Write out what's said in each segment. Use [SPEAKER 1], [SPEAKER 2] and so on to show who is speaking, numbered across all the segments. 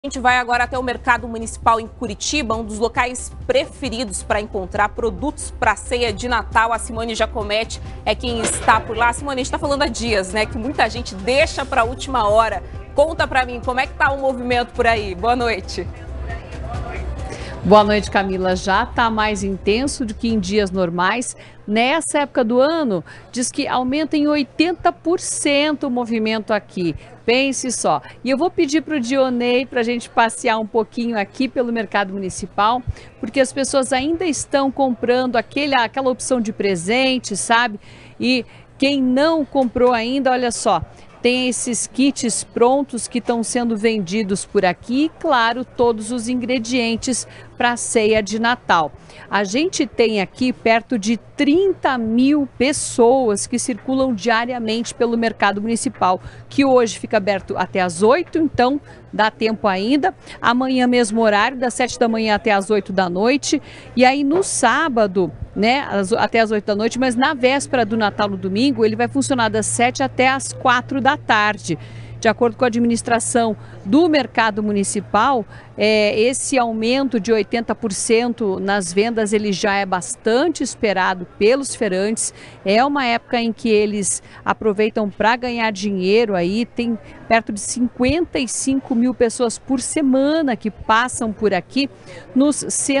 [SPEAKER 1] A gente vai agora até o Mercado Municipal em Curitiba, um dos locais preferidos para encontrar produtos para a ceia de Natal. A Simone Giacometti é quem está por lá. Simone, a gente está falando há dias, né, que muita gente deixa para a última hora. Conta para mim, como é que está o movimento por aí? Boa noite.
[SPEAKER 2] Boa noite, Camila. Já está mais intenso do que em dias normais. Nessa época do ano, diz que aumenta em 80% o movimento aqui. Pense só. E eu vou pedir para o Dionei para a gente passear um pouquinho aqui pelo mercado municipal, porque as pessoas ainda estão comprando aquela opção de presente, sabe? E quem não comprou ainda, olha só, tem esses kits prontos que estão sendo vendidos por aqui e, claro, todos os ingredientes para a ceia de Natal. A gente tem aqui perto de 30 mil pessoas que circulam diariamente pelo mercado municipal, que hoje fica aberto até às 8, então dá tempo ainda. Amanhã mesmo horário, das 7 da manhã até às 8 da noite. E aí no sábado, né, até às 8 da noite, mas na véspera do Natal, no domingo, ele vai funcionar das 7 até às 4 da tarde. De acordo com a administração do mercado municipal, esse aumento de 80% nas vendas ele já é bastante esperado pelos feirantes. É uma época em que eles aproveitam para ganhar dinheiro aí. Tem perto de 55 mil pessoas por semana que passam por aqui nos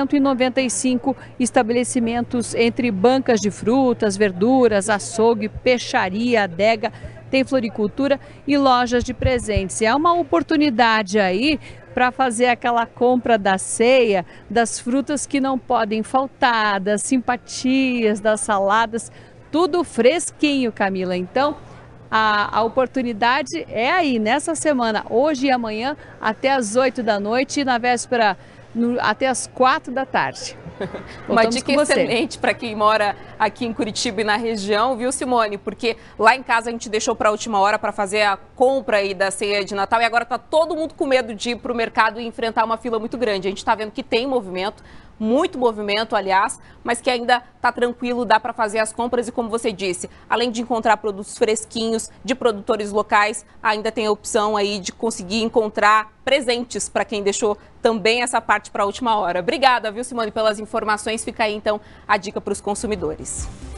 [SPEAKER 2] 195 estabelecimentos entre bancas de frutas, verduras, açougue, peixaria, adega, tem floricultura e lojas de presentes. É uma oportunidade aí para fazer aquela compra da ceia, das frutas que não podem faltar, das simpatias, das saladas, tudo fresquinho, Camila. Então, a oportunidade é aí, nessa semana, hoje e amanhã, até às 8 da noite e na véspera até às 4 da tarde.
[SPEAKER 1] Uma dica excelente para quem mora aqui em Curitiba e na região, viu, Simone? Porque lá em casa a gente deixou para a última hora para fazer a compra aí da ceia de Natal e agora está todo mundo com medo de ir para o mercado e enfrentar uma fila muito grande. A gente está vendo que tem movimento, muito movimento, aliás, mas que ainda está tranquilo, dá para fazer as compras e, como você disse, além de encontrar produtos fresquinhos de produtores locais, ainda tem a opção aí de conseguir encontrar presentes para quem deixou também essa parte para a última hora. Obrigada, viu, Simone, pelas informações. Fica aí, então, a dica para os consumidores.